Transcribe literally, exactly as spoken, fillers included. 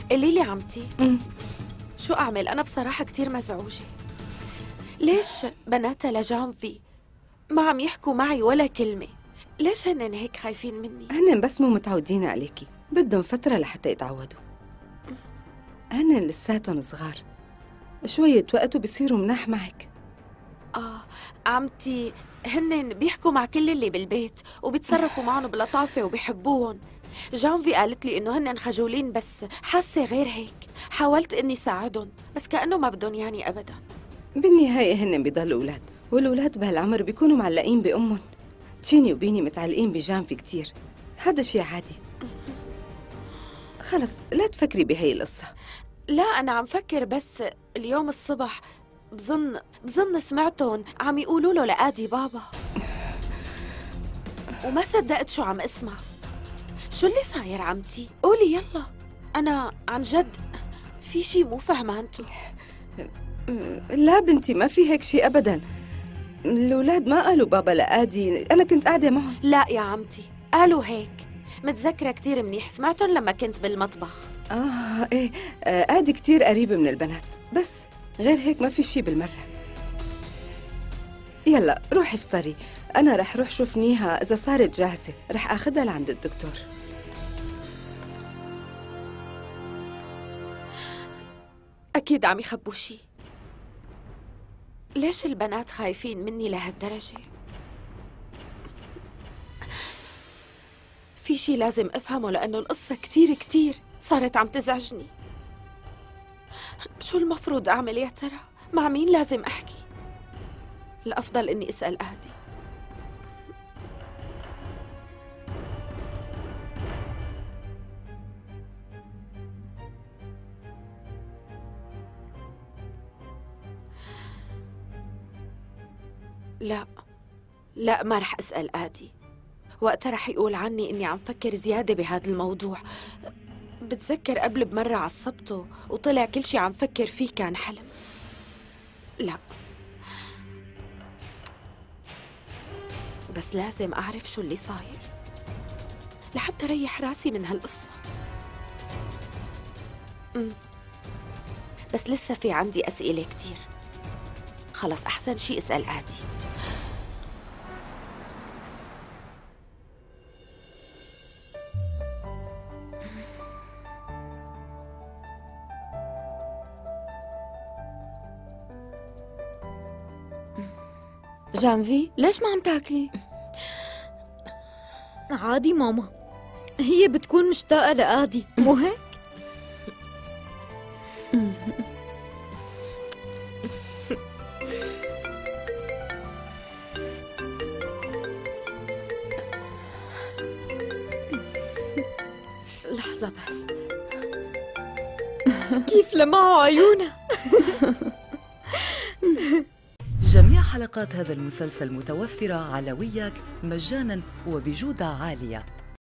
قولي لي عمتي، مم. شو أعمل؟ أنا بصراحة كتير مزعوجة. ليش بناتها لجانفي ما عم يحكوا معي ولا كلمة؟ ليش هنن هيك خايفين مني؟ هن بس مو متعودين عليكي، بدهم فترة لحتى يتعودوا. هن لساتهم صغار، شوية وقت وبصيروا مناح معك. آه عمتي، هنن بيحكوا مع كل اللي بالبيت وبيتصرفوا معهم بلطافة وبيحبوهم. جانفي قالت لي إنه هنن خجولين، بس حاسة غير هيك. حاولت إني ساعدهم بس كأنه ما بدهم يعني أبداً. بالنهاية هن بيضلوا أولاد، والأولاد بهالعمر بيكونوا معلقين بأمهم. تشيني وبيني متعلقين بجانفي كتير، هذا شي عادي. خلص لا تفكري بهي القصة. لا أنا عم فكر، بس اليوم الصبح بظن بظن سمعتهم عم يقولوا له لآدي بابا، وما صدقت شو عم اسمع. شو اللي صاير عمتي؟ قولي يلا، أنا عن جد في شي مو فهمانته. لا بنتي، ما في هيك شي أبداً. الأولاد ما قالوا بابا لآدي، أنا كنت قاعدة معهم. لا يا عمتي، قالوا هيك. متذكرة كتير منيح، سمعتهم لما كنت بالمطبخ. آه إيه، آه آدي كتير قريبة من البنات، بس غير هيك ما في شي بالمرة. يلا روحي افطري، أنا رح روح شوف نيها إذا صارت جاهزة، رح آخدها لعند الدكتور. أكيد عم يخبوا شي. ليش البنات خايفين مني لهالدرجة؟ في شي لازم أفهمه، لأنه القصة كتير كتير صارت عم تزعجني. شو المفروض أعمل يا ترى؟ مع مين لازم أحكي؟ الأفضل إني أسأل آدي. لا لا، ما رح أسأل آدي، وقتها رح يقول عني إني عم فكر زيادة بهذا الموضوع. بتذكر قبل بمرة عصبته وطلع كل شي عم فكر فيه كان حلم. لا، بس لازم أعرف شو اللي صاير لحتى ريح راسي من هالقصة. أمم. بس لسه في عندي أسئلة كتير. خلص أحسن شي أسأل آدي. جانفي، ليش ما عم تاكلي؟ عادي ماما، هي بتكون مشتاقة لآدي، مو هيك؟ لحظة بس. كيف لمعوا عيونها. جميع حلقات هذا المسلسل متوفرة على وياك مجانا وبجودة عالية.